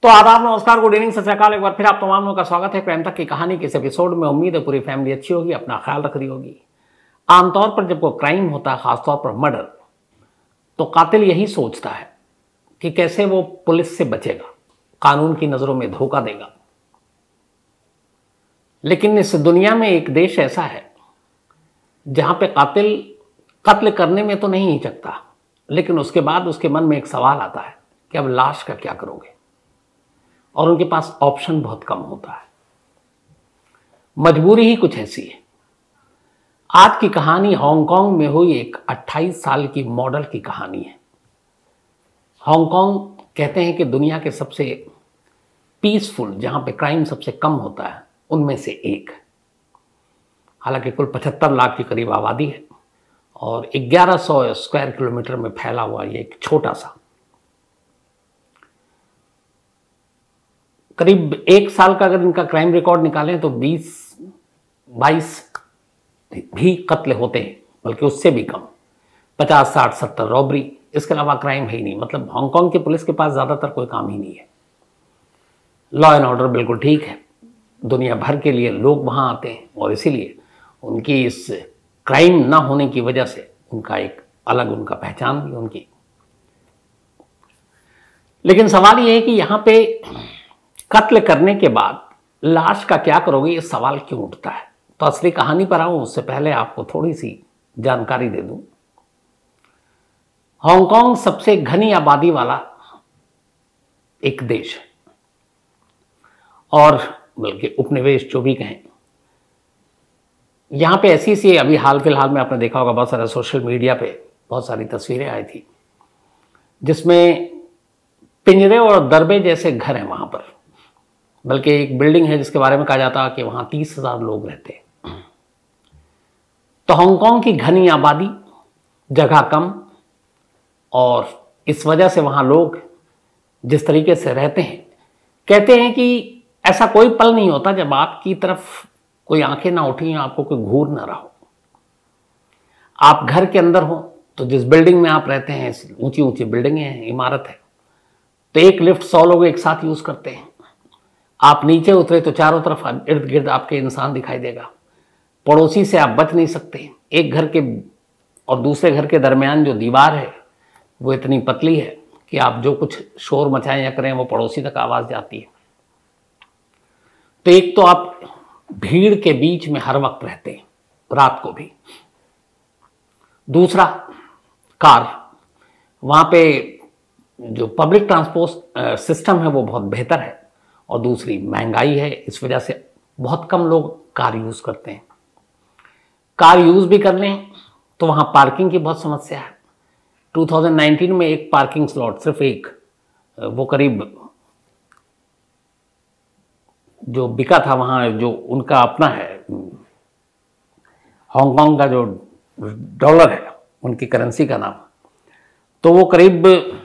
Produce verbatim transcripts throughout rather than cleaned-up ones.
तो आदाब, नमस्कार, गुड इवनिंग, सत श्री अकाल। एक बार फिर आप तमाम लोगों का स्वागत है क्राइम तक की कहानी के इस एपिसोड में। उम्मीद है पूरी फैमिली अच्छी होगी, अपना ख्याल रख रही होगी। आमतौर पर जब कोई क्राइम होता है, खासतौर पर मर्डर, तो कातिल यही सोचता है कि कैसे वो पुलिस से बचेगा, कानून की नजरों में धोखा देगा। लेकिन इस दुनिया में एक देश ऐसा है जहां पे कातिल कत्ल करने में तो नहीं हिचकता, लेकिन उसके बाद उसके मन में एक सवाल आता है कि अब लाश का क्या करोगे, और उनके पास ऑप्शन बहुत कम होता है। मजबूरी ही कुछ ऐसी है। आज की कहानी हांगकांग में हुई एक अट्ठाईस साल की मॉडल की कहानी है। हांगकांग कहते हैं कि दुनिया के सबसे पीसफुल, जहां पे क्राइम सबसे कम होता है, उनमें से एक है। हालांकि कुल पचहत्तर लाख के करीब आबादी है और ग्यारह सौ स्क्वायर किलोमीटर में फैला हुआ ये एक छोटा सा, करीब एक साल का अगर इनका क्राइम रिकॉर्ड निकालें तो बीस बाईस भी कत्ल होते हैं, बल्कि उससे भी कम, पचास साठ सत्तर रॉबरी। इसके अलावा क्राइम है ही नहीं। मतलब हांगकांग की पुलिस के पास ज़्यादातर कोई काम ही नहीं है। लॉ एंड ऑर्डर बिल्कुल ठीक है। दुनिया भर के लिए लोग वहाँ आते हैं और इसीलिए उनकी इस क्राइम ना होने की वजह से उनका एक अलग उनका पहचान भी उनकी। लेकिन सवाल ये है कि यहाँ पे कत्ल करने के बाद लाश का क्या करोगे, ये सवाल क्यों उठता है। तो असली कहानी पर आऊं उससे पहले आपको थोड़ी सी जानकारी दे दूं। हांगकांग सबसे घनी आबादी वाला एक देश है, और बल्कि उपनिवेश जो भी कहें। यहां पे ऐसी सी अभी हाल फिलहाल में आपने देखा होगा, बहुत सारे सोशल मीडिया पे बहुत सारी तस्वीरें आई थी जिसमें पिंजरे और दरबे जैसे घर हैं वहां पर। बल्कि एक बिल्डिंग है जिसके बारे में कहा जाता है कि वहां तीस हजार लोग रहते हैं। तो हांगकांग की घनी आबादी, जगह कम, और इस वजह से वहां लोग जिस तरीके से रहते हैं, कहते हैं कि ऐसा कोई पल नहीं होता जब आपकी तरफ कोई आंखें ना उठी, आपको कोई घूर ना रहा हो। आप घर के अंदर हो तो जिस बिल्डिंग में आप रहते हैं, ऊंची ऊंची बिल्डिंगें हैं, इमारत है, तो एक लिफ्ट सौ लोग एक साथ यूज करते हैं। आप नीचे उतरे तो चारों तरफ इर्द गिर्द आपके इंसान दिखाई देगा। पड़ोसी से आप बच नहीं सकते। एक घर के और दूसरे घर के दरमियान जो दीवार है वो इतनी पतली है कि आप जो कुछ शोर मचाएं या करें वो पड़ोसी तक आवाज जाती है। तो एक तो आप भीड़ के बीच में हर वक्त रहते हैं, रात को भी। दूसरा, कार, वहां पे जो पब्लिक ट्रांसपोर्ट सिस्टम है वो बहुत बेहतर है। और दूसरी, महंगाई है, इस वजह से बहुत कम लोग कार यूज करते हैं। कार यूज भी कर लें तो वहां पार्किंग की बहुत समस्या है। दो हज़ार उन्नीस में एक पार्किंग स्लॉट, सिर्फ एक, वो करीब जो बिका था वहां, जो उनका अपना है, हांगकांग का जो डॉलर है, उनकी करेंसी का नाम, तो वो करीब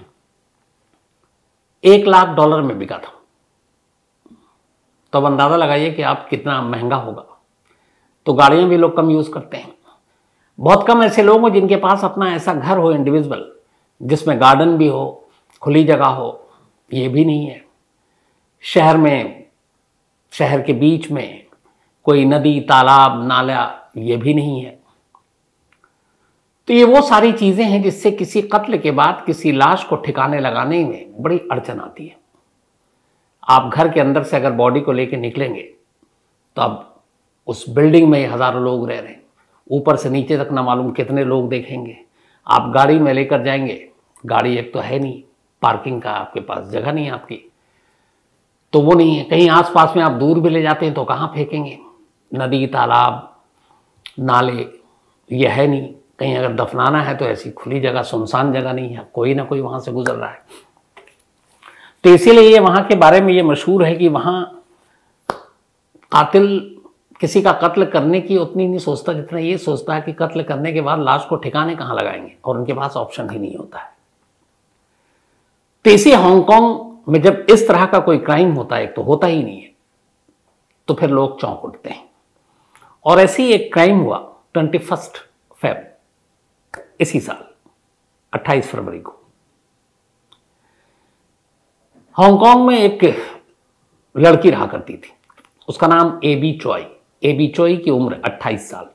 एक लाख डॉलर में बिका था। तो अब अंदाजा लगाइए कि आप कितना महंगा होगा। तो गाड़ियां भी लोग कम यूज करते हैं। बहुत कम ऐसे लोग हो जिनके पास अपना ऐसा घर हो, इंडिविजुअल, जिसमें गार्डन भी हो, खुली जगह हो, ये भी नहीं है। शहर में, शहर के बीच में कोई नदी, तालाब, नाला, ये भी नहीं है। तो ये वो सारी चीजें हैं जिससे किसी कत्ल के बाद किसी लाश को ठिकाने लगाने में बड़ी अड़चन आती है। आप घर के अंदर से अगर बॉडी को लेकर निकलेंगे तो अब उस बिल्डिंग में हजारों लोग रह रहे हैं, ऊपर से नीचे तक ना मालूम कितने लोग देखेंगे। आप गाड़ी में लेकर जाएंगे, गाड़ी एक तो है नहीं, पार्किंग का आपके पास जगह नहीं है आपकी, तो वो नहीं है। कहीं आसपास में आप दूर भी ले जाते हैं तो कहाँ फेंकेंगे, नदी, तालाब, नाले, ये है नहीं। कहीं अगर दफनाना है तो ऐसी खुली जगह, सुनसान जगह नहीं है, कोई ना कोई वहां से गुजर रहा है। तो इसीलिए ये वहां के बारे में ये मशहूर है कि वहां कातिल किसी का कत्ल करने की उतनी नहीं सोचता जितना ये सोचता है कि कत्ल करने के बाद लाश को ठिकाने कहां लगाएंगे, और उनके पास ऑप्शन ही नहीं होता है। तो इसी हांगकांग में जब इस तरह का कोई क्राइम होता है, एक तो होता ही नहीं है, तो फिर लोग चौंक उठते हैं। और ऐसे ही एक क्राइम हुआ ट्वेंटी फर्स्ट फेब इसी साल, अट्ठाईस फरवरी को। हांगकांग में एक लड़की रहा करती थी, उसका नाम एबी चॉय। एबी चॉय की उम्र अट्ठाईस साल।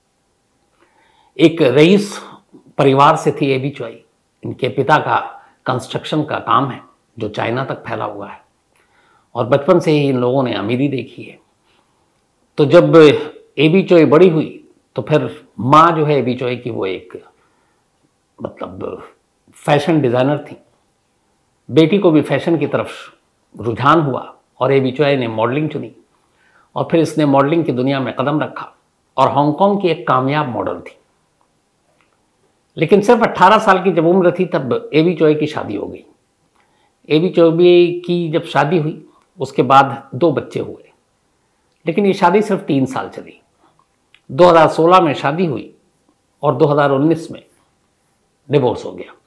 एक रईस परिवार से थी एबी चॉय। इनके पिता का कंस्ट्रक्शन का काम है जो चाइना तक फैला हुआ है, और बचपन से ही इन लोगों ने अमीरी देखी है। तो जब एबी चॉय बड़ी हुई तो फिर माँ जो है एबी चॉय की, वो एक मतलब फैशन डिज़ाइनर थी। बेटी को भी फैशन की तरफ रुझान हुआ और एबी चॉय ने मॉडलिंग चुनी, और फिर इसने मॉडलिंग की दुनिया में कदम रखा और हांगकांग की एक कामयाब मॉडल थी। लेकिन सिर्फ अट्ठारह साल की जब उम्र थी तब एबी चॉय की शादी हो गई। एबी चॉय की जब शादी हुई उसके बाद दो बच्चे हुए, लेकिन ये शादी सिर्फ तीन साल चली। दो हज़ार सोलह में शादी हुई और दो हज़ार उन्नीस में डिवोर्स हो गया।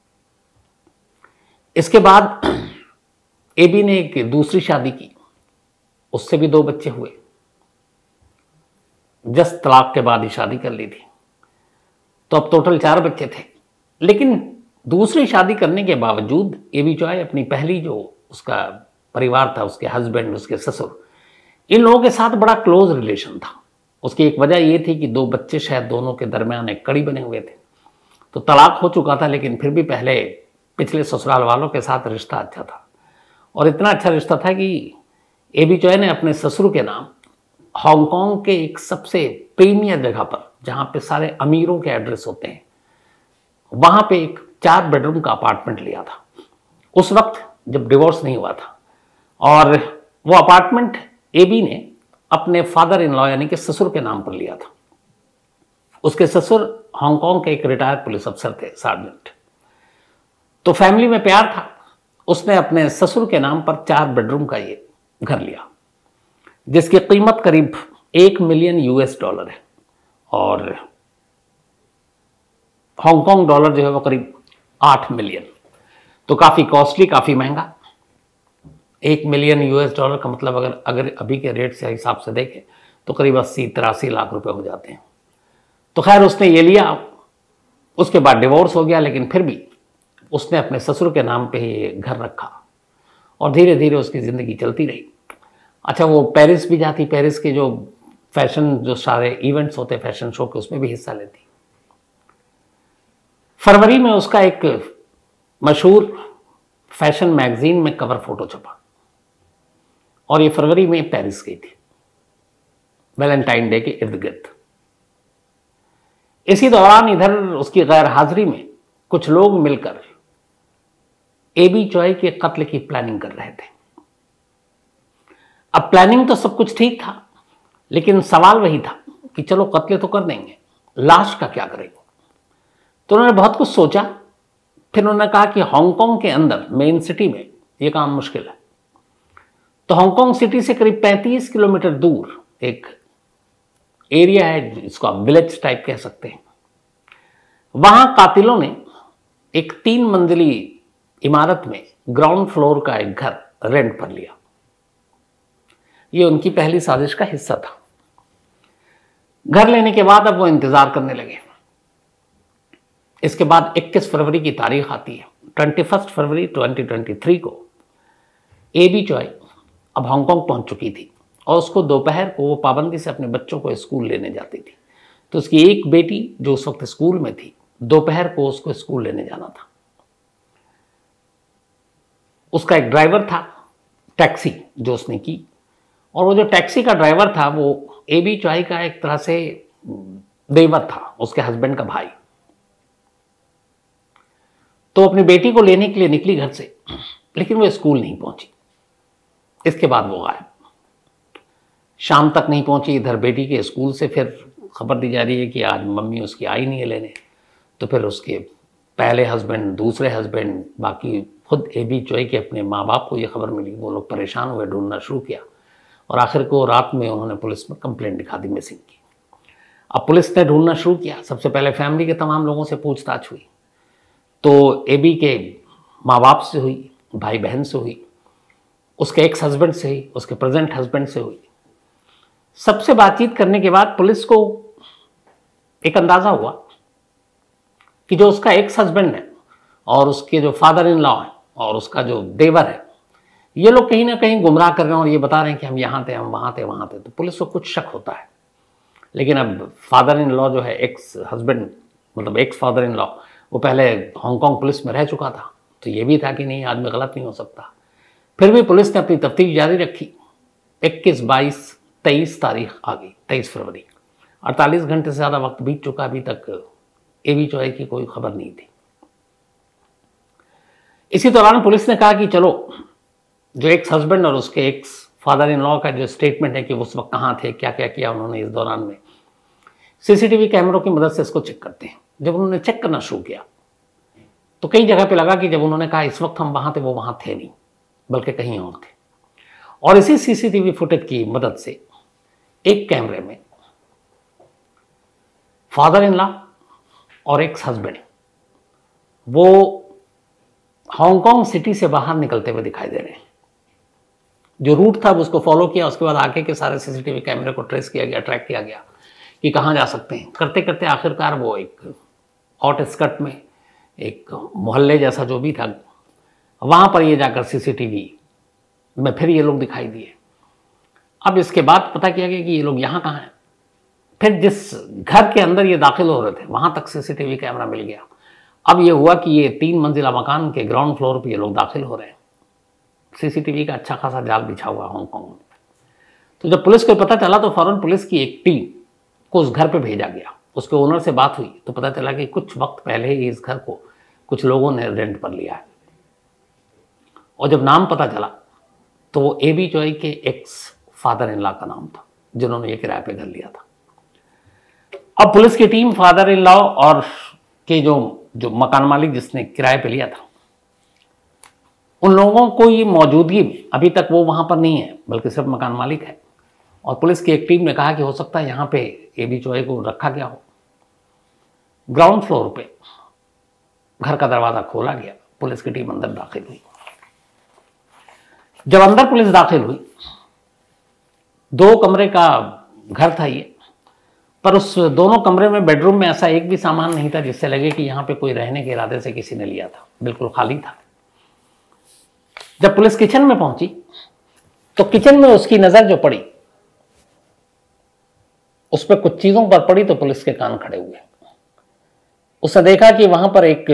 इसके बाद एबी ने एक दूसरी शादी की, उससे भी दो बच्चे हुए। जस्ट तलाक के बाद ही शादी कर ली थी, तो अब टोटल चार बच्चे थे। लेकिन दूसरी शादी करने के बावजूद एबी चॉय अपनी पहली जो उसका परिवार था, उसके हस्बैंड, उसके ससुर, इन लोगों के साथ बड़ा क्लोज रिलेशन था। उसकी एक वजह ये थी कि दो बच्चे शायद दोनों के दरमियान एक कड़ी बने हुए थे। तो तलाक हो चुका था, लेकिन फिर भी पहले पिछले ससुराल वालों के साथ रिश्ता अच्छा था, और इतना अच्छा रिश्ता था कि एबी चॉय ने अपने ससुर के नाम हांगकांग के एक सबसे प्रीमियर जगह पर, जहाँ पे सारे अमीरों के एड्रेस होते हैं, वहाँ पे एक चार बेडरूम का अपार्टमेंट लिया था उस वक्त जब डिवोर्स नहीं हुआ था। और वो अपार्टमेंट एबी ने अपने फादर इन लॉ यानी कि ससुर के नाम पर लिया था। उसके ससुर हांगकांग के एक रिटायर्ड पुलिस अफसर थे, सार्जेंट। तो फैमिली में प्यार था, उसने अपने ससुर के नाम पर चार बेडरूम का ये घर लिया, जिसकी कीमत करीब एक मिलियन यूएस डॉलर है, और हांगकांग डॉलर जो है वो करीब आठ मिलियन। तो काफ़ी कॉस्टली, काफ़ी महंगा। एक मिलियन यूएस डॉलर का मतलब अगर अगर अभी के रेट से हिसाब से देखें तो करीब अस्सी तिरासी लाख रुपए हो जाते हैं। तो खैर उसने ये लिया, उसके बाद डिवोर्स हो गया, लेकिन फिर भी उसने अपने ससुर के नाम पे ही घर रखा, और धीरे धीरे उसकी ज़िंदगी चलती रही। अच्छा, वो पेरिस भी जाती, पेरिस के जो फैशन जो सारे इवेंट्स होते फैशन शो के, उसमें भी हिस्सा लेती। फरवरी में उसका एक मशहूर फैशन मैगजीन में कवर फोटो छपा, और ये फरवरी में पेरिस गई थी, वैलेंटाइन डे के इर्द गिर्द। इसी दौरान इधर उसकी गैर हाजिरी में कुछ लोग मिलकर एबी चॉय के कत्ल की प्लानिंग कर रहे थे। अब प्लानिंग तो सब कुछ ठीक था, लेकिन सवाल वही था कि चलो कत्ल तो कर देंगे, लाश का क्या करेंगे। तो उन्होंने बहुत कुछ सोचा। फिर उन्होंने कहा कि हांगकांग के अंदर मेन सिटी में ये काम मुश्किल है। तो हांगकांग सिटी से करीब पैंतीस किलोमीटर दूर एक एरिया है, जिसको आप विलेज टाइप कह सकते हैं। वहां कातिलों ने एक तीन मंजिली इमारत में ग्राउंड फ्लोर का एक घर रेंट पर लिया। ये उनकी पहली साजिश का हिस्सा था। घर लेने के बाद अब वो इंतजार करने लगे। इसके बाद इक्कीस फरवरी की तारीख आती है। इक्कीस फरवरी दो हज़ार तेईस को एबी चॉय अब हांगकांग पहुंच चुकी थी, और उसको दोपहर को वो पाबंदी से अपने बच्चों को स्कूल लेने जाती थी। तो उसकी एक बेटी जो उस वक्त स्कूल में थी, दोपहर को उसको स्कूल लेने जाना था। उसका एक ड्राइवर था, टैक्सी जो उसने की, और वो जो टैक्सी का ड्राइवर था वो एबी चॉय का एक तरह से देवर था, उसके हस्बैंड का भाई। तो अपनी बेटी को लेने के लिए निकली घर से, लेकिन वो स्कूल नहीं पहुंची। इसके बाद वो गायब, शाम तक नहीं पहुंची। इधर बेटी के स्कूल से फिर खबर दी जा रही है कि आज मम्मी उसकी आई नहीं है लेने। तो फिर उसके पहले हस्बैंड, दूसरे हस्बैंड, बाकी खुद एबी चॉय के अपने माँ बाप को ये खबर मिली। वो लोग परेशान हुए, ढूंढना शुरू किया, और आखिर को रात में उन्होंने पुलिस में कंप्लेंट दिखा दी मिसिंग की। अब पुलिस ने ढूंढना शुरू किया। सबसे पहले फैमिली के तमाम लोगों से पूछताछ हुई। तो एबी के माँ बाप से हुई, भाई बहन से हुई, उसके एक्स हस्बैंड से हुई, उसके प्रेजेंट हस्बैंड से हुई। सबसे बातचीत करने के बाद पुलिस को एक अंदाज़ा हुआ कि जो उसका एक्स हस्बैंड है और उसके जो फादर इन लॉ है और उसका जो देवर है, ये लोग कहीं ना कहीं गुमराह कर रहे हैं और ये बता रहे हैं कि हम यहाँ थे, हम वहाँ थे, वहाँ थे, तो पुलिस को कुछ शक होता है। लेकिन अब फादर इन लॉ जो है, एक्स हस्बैंड मतलब एक्स फादर इन लॉ, वो पहले हांगकांग पुलिस में रह चुका था, तो ये भी था कि नहीं आदमी गलत नहीं हो सकता। फिर भी पुलिस ने अपनी तफ्तीश जारी रखी। इक्कीस, बाईस, तेईस तारीख आ गई, तेईस फरवरी, अड़तालीस घंटे से ज़्यादा वक्त बीत चुका, अभी तक एबी चोई की कोई खबर नहीं थी। इसी दौरान पुलिस ने कहा कि चलो, जो एक्स हस्बैंड और उसके एक्स फादर इन लॉ का जो स्टेटमेंट है कि उस वक्त कहाँ थे, क्या क्या किया उन्होंने इस दौरान में, सीसीटीवी कैमरों की मदद से इसको चेक करते हैं। जब उन्होंने चेक करना शुरू किया तो कई जगह पे लगा कि जब उन्होंने कहा इस वक्त हम वहाँ थे, वो वहाँ थे नहीं, बल्कि कहीं और थे। और इसी सीसीटीवी फुटेज की मदद से एक कैमरे में फादर इन लॉ और एक्स हस्बैंड वो हांगकांग सिटी से बाहर निकलते हुए दिखाई दे रहे हैं। जो रूट था उसको फॉलो किया, उसके बाद आगे के सारे सीसीटीवी कैमरे को ट्रेस किया गया, ट्रैक किया गया कि कहाँ जा सकते हैं। करते करते आखिरकार वो एक आउटस्कर्ट में एक मोहल्ले जैसा जो भी था, वहाँ पर ये जाकर सीसीटीवी में फिर ये लोग दिखाई दिए। अब इसके बाद पता किया गया कि ये लोग यहाँ कहाँ हैं। फिर जिस घर के अंदर ये दाखिल हो रहे थे वहाँ तक सीसीटीवी कैमरा मिल गया। अब ये हुआ कि ये तीन मंजिला मकान के ग्राउंड फ्लोर पर ये लोग दाखिल हो रहे हैं। सीसीटीवी का अच्छा खासा जाल बिछा हुआ हांगकांग में। तो जब पुलिस को पता चला तो फौरन पुलिस की एक टीम को उस घर पे भेजा गया। उसके ओनर से बात हुई तो पता चला कि कुछ वक्त पहले ही इस घर को कुछ लोगों ने रेंट पर लिया है। और जब नाम पता चला तो वो एबी चोई के एक्स फादर इन लॉ का नाम था, जिन्होंने ये किराए पे घर लिया था। अब पुलिस की टीम फादर इन लॉ और के जो जो मकान मालिक जिसने किराए पे लिया था, उन लोगों को ये मौजूदगी अभी तक वो वहाँ पर नहीं है, बल्कि सिर्फ मकान मालिक है। और पुलिस की एक टीम ने कहा कि हो सकता है यहाँ पे एबी चोई को रखा गया हो। ग्राउंड फ्लोर पे घर का दरवाज़ा खोला गया, पुलिस की टीम अंदर दाखिल हुई। जब अंदर पुलिस दाखिल हुई, दो कमरे का घर था ये, पर उस दोनों कमरे में बेडरूम में ऐसा एक भी सामान नहीं था जिससे लगे कि यहाँ पे कोई रहने के इरादे से किसी ने लिया था। बिल्कुल खाली था। जब पुलिस किचन में पहुंची तो किचन में उसकी नजर जो पड़ी उस पर कुछ चीजों पर पड़ी तो पुलिस के कान खड़े हुए। उसने देखा कि वहां पर एक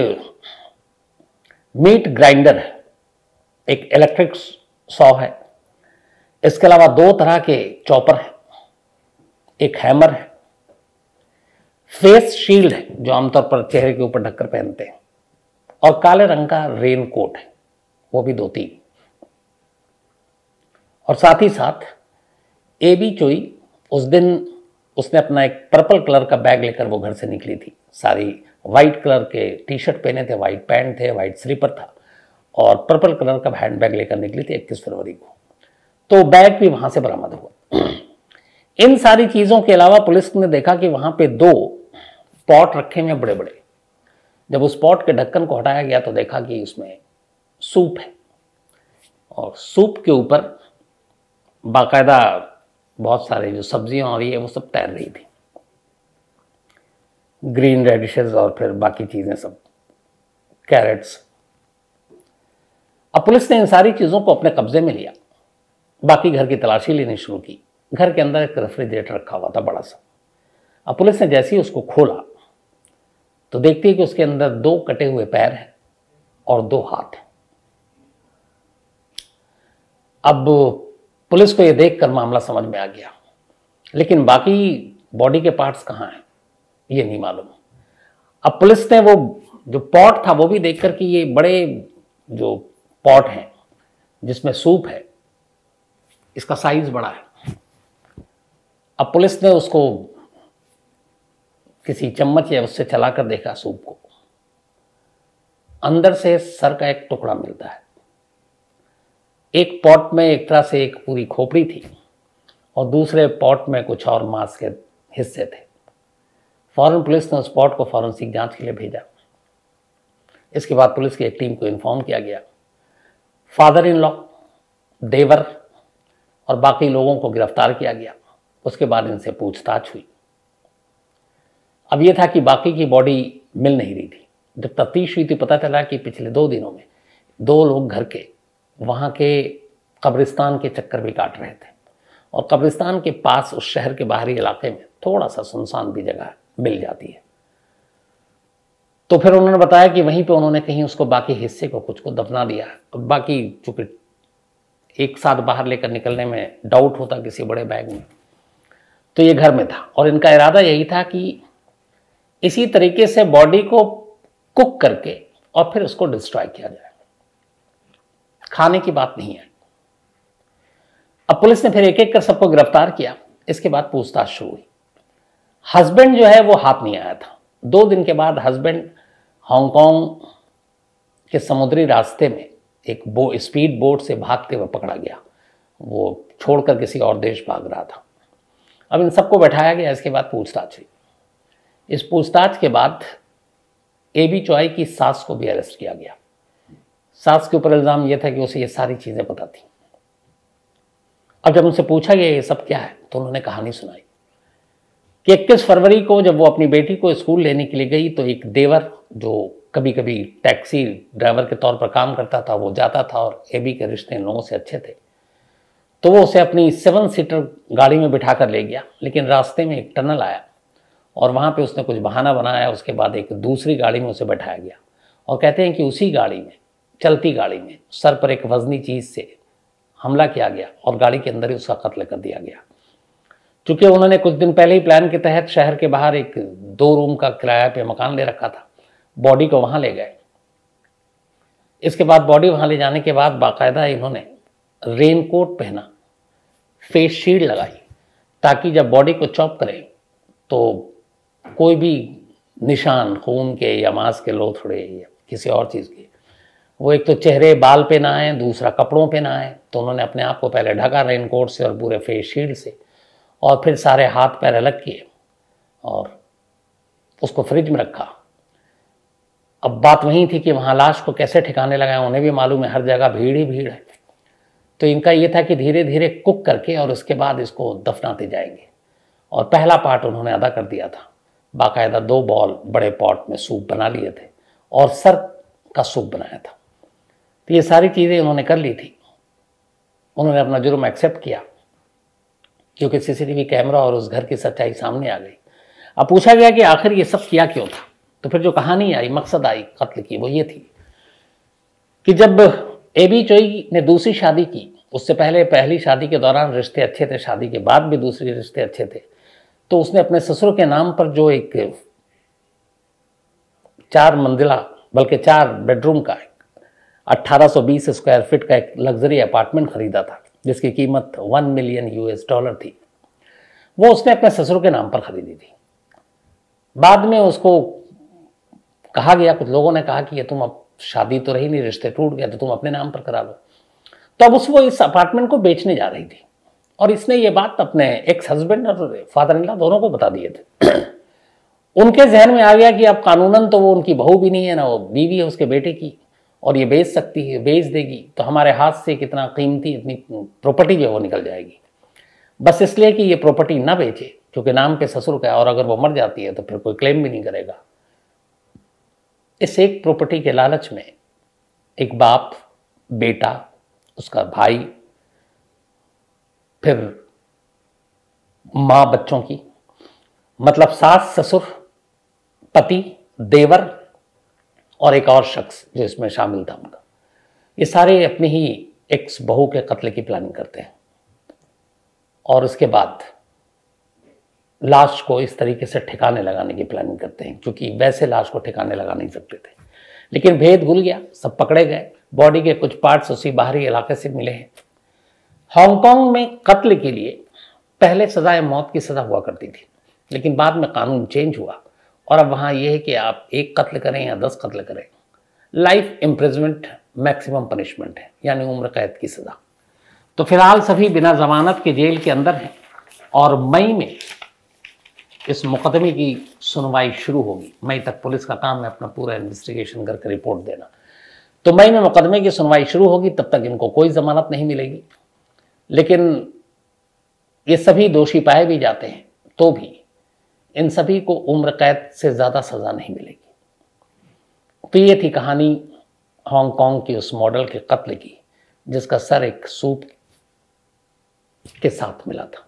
मीट ग्राइंडर है, एक इलेक्ट्रिक सॉ है, इसके अलावा दो तरह के चॉपर हैं, एक हैमर है, फेस शील्ड है जो आमतौर पर चेहरे के ऊपर ढककर पहनते हैं, और काले रंग का रेन कोट है, वो भी दो तीन। और साथ ही साथ एबी चोई उस दिन उसने अपना एक पर्पल कलर का बैग लेकर वो घर से निकली थी। सारी वाइट कलर के टी शर्ट पहने थे, वाइट पैंट थे, वाइट स्लीपर था, और पर्पल कलर का हैंड बैग लेकर निकली थी इक्कीस फरवरी को। तो बैग भी वहां से बरामद हुआ। इन सारी चीजों के अलावा पुलिस ने देखा कि वहां पे दो पॉट रखे हुए बड़े बड़े। जब उस पॉट के ढक्कन को हटाया गया तो देखा कि उसमें सूप है, और सूप के ऊपर बाकायदा बहुत सारे जो सब्जियां और ये वो सब तैर रही थी, ग्रीन रेडिशेस और फिर बाकी चीजें सब, कैरेट्स। अब पुलिस ने इन सारी चीजों को अपने कब्जे में लिया, बाकी घर की तलाशी लेनी शुरू की। घर के अंदर एक रेफ्रिजरेटर रखा हुआ था बड़ा सा। अब पुलिस ने जैसे ही उसको खोला तो देखती है कि उसके अंदर दो कटे हुए पैर हैं और दो हाथ हैं। अब पुलिस को यह देखकर मामला समझ में आ गया, लेकिन बाकी बॉडी के पार्ट्स कहाँ हैं ये नहीं मालूम। अब पुलिस ने वो जो पॉट था वो भी देखकर कि ये बड़े जो पॉट हैं जिसमें सूप है, इसका साइज बड़ा है। अब पुलिस ने उसको किसी चम्मच या उससे चलाकर देखा सूप को, अंदर से सर का एक टुकड़ा मिलता है। एक पॉट में एक तरह से एक पूरी खोपड़ी थी और दूसरे पॉट में कुछ और मांस के हिस्से थे। फौरन पुलिस ने उस पॉट को फॉरेंसिक जांच के लिए भेजा। इसके बाद पुलिस की एक टीम को इन्फॉर्म किया गया। फादर इन लॉ, देवर और बाकी लोगों को गिरफ्तार किया गया। उसके बाद इनसे पूछताछ हुई। अब यह था कि बाकी की बॉडी मिल नहीं रही थी। जब तफ्तीश हुई थी पता चला कि पिछले दो दिनों में दो लोग घर के वहाँ के कब्रिस्तान के चक्कर भी काट रहे थे, और कब्रिस्तान के पास उस शहर के बाहरी इलाके में थोड़ा सा सुनसान भी जगह मिल जाती है। तो फिर उन्होंने बताया कि वहीं पे उन्होंने कहीं उसको बाकी हिस्से को कुछ को दफना दिया। बाकी चूंकि एक साथ बाहर लेकर निकलने में डाउट होता किसी बड़े बैग में, तो ये घर में था, और इनका इरादा यही था कि इसी तरीके से बॉडी को कुक करके और फिर उसको डिस्ट्रॉय किया जाए। खाने की बात नहीं है। अब पुलिस ने फिर एक एक कर सबको गिरफ्तार किया। इसके बाद पूछताछ शुरू हुई। हस्बैंड जो है वो हाथ नहीं आया था। दो दिन के बाद हस्बैंड हांगकांग के समुद्री रास्ते में एक बो स्पीड बोट से भागते हुए पकड़ा गया। वो छोड़कर किसी और देश भाग रहा था। अब इन सबको बैठाया गया। इसके बाद पूछताछ हुई। इस पूछताछ के बाद एबी चॉय की सास को भी अरेस्ट किया गया। सास के ऊपर इल्जाम यह था कि उसे ये सारी चीजें पता थी। अब जब उनसे पूछा गया ये सब क्या है, तो उन्होंने कहानी सुनाई कि इक्कीस फरवरी को जब वो अपनी बेटी को स्कूल लेने के लिए गई, तो एक देवर जो कभी कभी टैक्सी ड्राइवर के तौर पर काम करता था, वो जाता था और एबी के रिश्ते इन लोगों से अच्छे थे, तो वो उसे अपनी सेवन सीटर गाड़ी में बिठा कर ले गया। लेकिन रास्ते में एक टनल आया और वहाँ पे उसने कुछ बहाना बनाया। उसके बाद एक दूसरी गाड़ी में उसे बैठाया गया, और कहते हैं कि उसी गाड़ी में, चलती गाड़ी में, सर पर एक वजनी चीज़ से हमला किया गया और गाड़ी के अंदर ही उसका कत्ल कर दिया गया। चूँकि उन्होंने कुछ दिन पहले ही प्लान के तहत शहर के बाहर एक दो रूम का किराया पे मकान ले रखा था, बॉडी को वहाँ ले गए। इसके बाद बॉडी वहाँ ले जाने के बाद बाकायदा इन्होंने रेनकोट पहना, फेस शील्ड लगाई, ताकि जब बॉडी को चॉप करें तो कोई भी निशान खून के या मांस के लोथड़े या किसी और चीज़ के, वो एक तो चेहरे बाल पे ना आए, दूसरा कपड़ों पे ना आए। तो उन्होंने अपने आप को पहले ढका रेनकोट से और पूरे फेस शील्ड से, और फिर सारे हाथ पैर अलग किए और उसको फ्रिज में रखा। अब बात वही थी कि वहाँ लाश को कैसे ठिकाने लगाएं, उन्हें भी मालूम है हर जगह भीड़ ही भीड़ है। तो इनका ये था कि धीरे धीरे कुक करके और उसके बाद इसको दफनाते जाएंगे। और पहला पार्ट उन्होंने अदा कर दिया था। बाकायदा दो बॉल बड़े पॉट में सूप बना लिए थे और सर का सूप बनाया था। तो ये सारी चीज़ें उन्होंने कर ली थी। उन्होंने अपना जुर्म एक्सेप्ट किया क्योंकि सीसीटीवी कैमरा और उस घर की सच्चाई सामने आ गई। अब पूछा गया कि आखिर ये सब किया क्यों था, तो फिर जो कहानी आई, मकसद आई कत्ल की, वो ये थी कि जब एबी चोई ने दूसरी शादी की, उससे पहले पहली शादी के दौरान रिश्ते अच्छे थे, शादी के बाद भी दूसरे रिश्ते अच्छे थे, तो उसने अपने ससुर के नाम पर जो एक चार मंजिला बल्कि चार बेडरूम का अठारह सौ बीस स्क्वायर फीट का एक लग्जरी अपार्टमेंट खरीदा था, जिसकी कीमत वन मिलियन यूएस डॉलर थी। वो उसने अपने ससुर के नाम पर खरीदी थी। बाद में उसको कहा गया, कुछ लोगों ने कहा कि ये तुम अब शादी तो रही नहीं, रिश्ते टूट गए, तो तुम अपने नाम पर करा लो। तो अब उस वो इस अपार्टमेंट को बेचने जा रही थी और इसने ये बात अपने एक्स हस्बैंड और फादर इन लॉ दोनों को बता दिए थे। उनके जहन में आ गया कि अब कानूनन तो वो उनकी बहू भी नहीं है ना, वो बीवी है उसके बेटे की, और ये बेच सकती है, बेच देगी तो हमारे हाथ से कितना कीमती इतनी प्रॉपर्टी जो है वो निकल जाएगी। बस इसलिए कि ये प्रॉपर्टी ना बेचे क्योंकि नाम पे ससुर का है, और अगर वो मर जाती है तो फिर कोई क्लेम भी नहीं करेगा। इस एक प्रॉपर्टी के लालच में एक बाप, बेटा, उसका भाई, फिर माँ बच्चों की, मतलब सास, ससुर, पति, देवर और एक और शख्स जो इसमें शामिल था उनका, ये सारे अपनी ही एक्स बहू के कत्ल की प्लानिंग करते हैं। और उसके बाद लाश को इस तरीके से ठिकाने लगाने की प्लानिंग करते हैं, क्योंकि वैसे लाश को ठिकाने लगा नहीं सकते थे। लेकिन भेद भूल गया, सब पकड़े गए। बॉडी के कुछ पार्ट्स उसी बाहरी इलाके से मिले हैं। हांगकांग में कत्ल के लिए पहले सजाए मौत की सजा हुआ करती थी, लेकिन बाद में कानून चेंज हुआ और अब वहाँ यह है कि आप एक कत्ल करें या दस कत्ल करें, लाइफ इम्प्रिजमेंट मैक्सिमम पनिशमेंट है, यानी उम्र कैद की सजा। तो फिलहाल सभी बिना जमानत के जेल के अंदर हैं और मई में इस मुकदमे की सुनवाई शुरू होगी। मई तक पुलिस का काम है अपना पूरा इन्वेस्टिगेशन करके रिपोर्ट देना। तो मई में मुकदमे की सुनवाई शुरू होगी, तब तक इनको कोई जमानत नहीं मिलेगी। लेकिन ये सभी दोषी पाए भी जाते हैं तो भी इन सभी को उम्र कैद से ज़्यादा सज़ा नहीं मिलेगी। तो ये थी कहानी हांगकांग की उस मॉडल के कत्ल की जिसका सर एक सूप के साथ मिला था।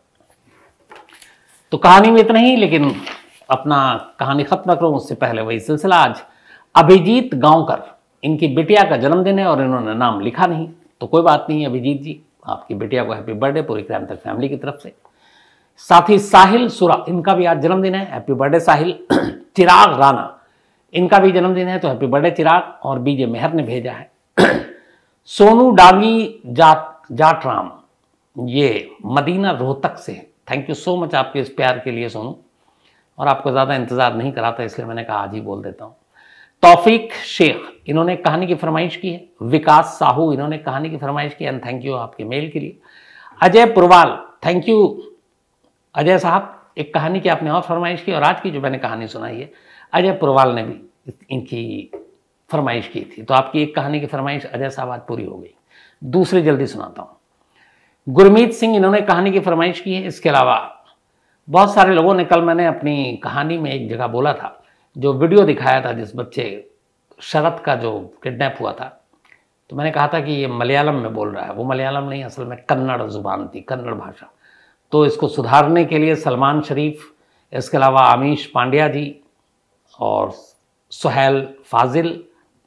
तो कहानी में इतना ही, लेकिन अपना कहानी खत्म करूं उससे पहले वही सिलसिला। आज अभिजीत गांवकर, इनकी बिटिया का जन्मदिन है और इन्होंने नाम लिखा नहीं, तो कोई बात नहीं अभिजीत जी, आपकी बिटिया को हैप्पी बर्थडे पूरी क्राइम तक फैमिली की तरफ से। साथ ही साहिल सुरा, इनका भी आज जन्मदिन है, हैप्पी बर्थडे साहिल। चिराग राणा, इनका भी जन्मदिन है, तो हैप्पी बर्थडे चिराग। और बीजे मेहर ने भेजा है। सोनू डांगी जाट जाटराम, ये मदीना रोहतक से, थैंक यू सो मच आपके इस प्यार के लिए सोनू, और आपको ज़्यादा इंतज़ार नहीं कराता इसलिए मैंने कहा आज ही बोल देता हूँ। तौफीक शेख, इन्होंने कहानी की फरमाइश की है। विकास साहू, इन्होंने कहानी की फरमाइश की, एंड थैंक यू आपके मेल के लिए। अजय पुरवाल, थैंक यू अजय साहब, एक कहानी की आपने और फरमाइश की, और आज की जो मैंने कहानी सुनाई है अजय पुरवाल ने भी इनकी फरमाइश की थी, तो आपकी एक कहानी की फरमाइश अजय साहब आज पूरी हो गई। दूसरी जल्दी सुनाता हूँ। गुरमीत सिंह, इन्होंने कहानी की फरमाइश की है। इसके अलावा बहुत सारे लोगों ने, कल मैंने अपनी कहानी में एक जगह बोला था, जो वीडियो दिखाया था जिस बच्चे शरद का जो किडनैप हुआ था, तो मैंने कहा था कि ये मलयालम में बोल रहा है, वो मलयालम नहीं, असल में कन्नड़ जुबान थी, कन्नड़ भाषा। तो इसको सुधारने के लिए सलमान शरीफ, इसके अलावा आमीश पांड्या जी और सुहेल फाजिल,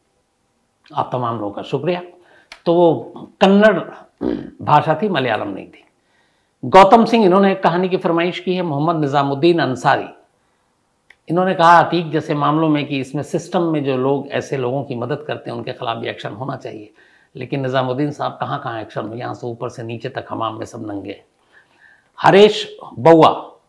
आप तमाम लोगों का शुक्रिया। तो वो कन्नड़ भाषा थी, मलयालम नहीं थी। गौतम सिंह, इन्होंने एक कहानी की फरमाइश की है। मोहम्मद निज़ामुद्दीन अंसारी, इन्होंने कहा अतीक जैसे मामलों में कि इसमें सिस्टम में जो लोग ऐसे लोगों की मदद करते हैं उनके खिलाफ भी एक्शन होना चाहिए, लेकिन निज़ामुद्दीन साहब कहाँ कहाँ एक्शन हो, यहाँ से ऊपर से नीचे तक हमाम में सब नंगे। हरेश बउआ,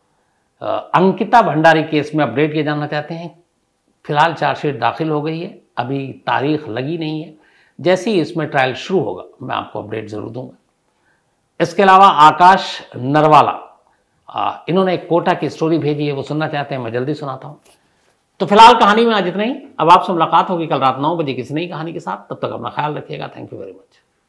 अंकिता भंडारी केस में अपडेट ये जानना चाहते हैं। फिलहाल चार्जशीट दाखिल हो गई है, अभी तारीख लगी नहीं है, जैसे ही इसमें ट्रायल शुरू होगा मैं आपको अपडेट ज़रूर दूंगा। इसके अलावा आकाश नरवाला, आ, इन्होंने एक कोटा की स्टोरी भेजी है, वो सुनना चाहते हैं, मैं जल्दी सुनाता हूँ। तो फिलहाल कहानी में आज इतना ही। अब आपसे मुलाकात होगी कल रात नौ बजे किसी नई कहानी के साथ, तब तक अपना ख्याल रखिएगा। Thank you very much.